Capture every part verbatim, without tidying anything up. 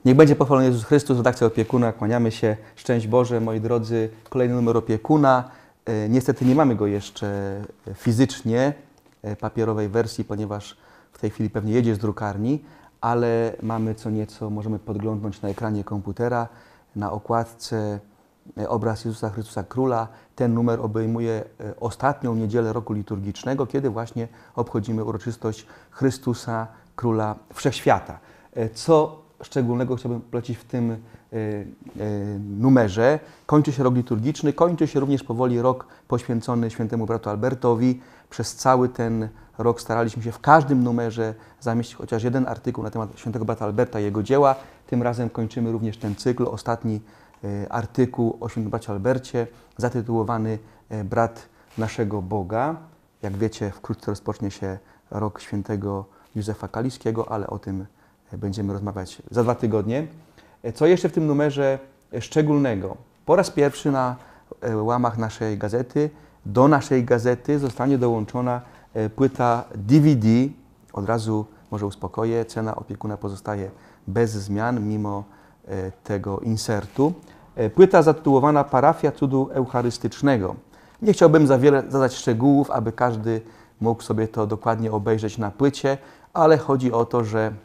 Niech będzie pochwalony Jezus Chrystus, redakcja Opiekuna. Kłaniamy się. Szczęść Boże, moi drodzy. Kolejny numer Opiekuna. Niestety nie mamy go jeszcze fizycznie, papierowej wersji, ponieważ w tej chwili pewnie jedzie z drukarni, ale mamy co nieco, możemy podglądnąć na ekranie komputera, na okładce obraz Jezusa Chrystusa Króla. Ten numer obejmuje ostatnią niedzielę roku liturgicznego, kiedy właśnie obchodzimy uroczystość Chrystusa Króla Wszechświata. Co szczególnego chciałbym polecić w tym y, y, numerze? Kończy się rok liturgiczny, kończy się również powoli rok poświęcony świętemu bratu Albertowi. Przez cały ten rok staraliśmy się w każdym numerze zamieścić chociaż jeden artykuł na temat świętego brata Alberta i jego dzieła. Tym razem kończymy również ten cykl, ostatni y, artykuł o świętym bracie Albercie, zatytułowany y, Brat naszego Boga. Jak wiecie, wkrótce rozpocznie się rok świętego Józefa Kaliskiego, ale o tym będziemy rozmawiać za dwa tygodnie. Co jeszcze w tym numerze szczególnego? Po raz pierwszy na łamach naszej gazety, do naszej gazety zostanie dołączona płyta D V D. Od razu może uspokoję, cena Opiekuna pozostaje bez zmian mimo tego insertu. Płyta zatytułowana Parafia Cudu Eucharystycznego. Nie chciałbym za wiele zadać szczegółów, aby każdy mógł sobie to dokładnie obejrzeć na płycie, ale chodzi o to, że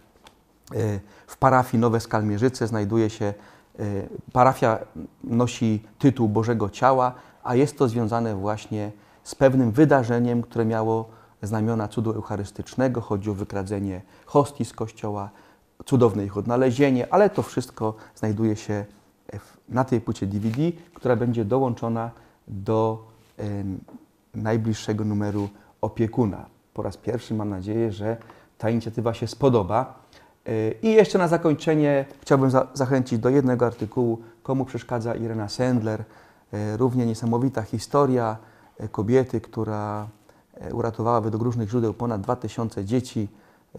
w parafii Nowe Skalmierzyce znajduje się, parafia nosi tytuł Bożego Ciała, a jest to związane właśnie z pewnym wydarzeniem, które miało znamiona cudu eucharystycznego. Chodzi o wykradzenie hostii z kościoła, cudowne ich odnalezienie, ale to wszystko znajduje się na tej płycie D V D, która będzie dołączona do najbliższego numeru Opiekuna. Po raz pierwszy mam nadzieję, że ta inicjatywa się spodoba. I jeszcze na zakończenie chciałbym za zachęcić do jednego artykułu, Komu przeszkadza Irena Sendler. Równie niesamowita historia kobiety, która uratowała według różnych źródeł ponad dwa tysiące dzieci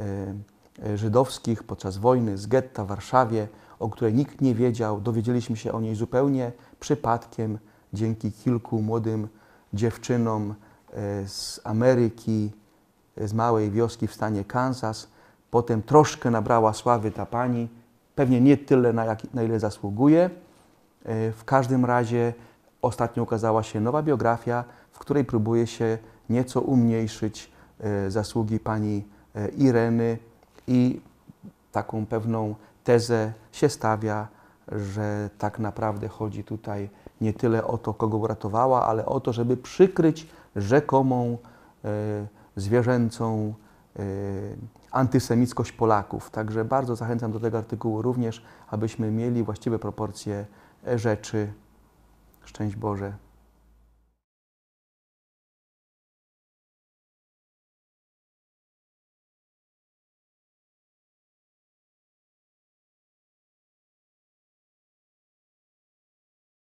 żydowskich podczas wojny z getta w Warszawie, o której nikt nie wiedział. Dowiedzieliśmy się o niej zupełnie przypadkiem, dzięki kilku młodym dziewczynom z Ameryki, z małej wioski w stanie Kansas. Potem troszkę nabrała sławy ta pani, pewnie nie tyle, na, jak, na ile zasługuje. W każdym razie ostatnio ukazała się nowa biografia, w której próbuje się nieco umniejszyć zasługi pani Ireny i taką pewną tezę się stawia, że tak naprawdę chodzi tutaj nie tyle o to, kogo uratowała, ale o to, żeby przykryć rzekomą zwierzęcą antysemickość Polaków. Także bardzo zachęcam do tego artykułu również, abyśmy mieli właściwe proporcje rzeczy. Szczęść Boże.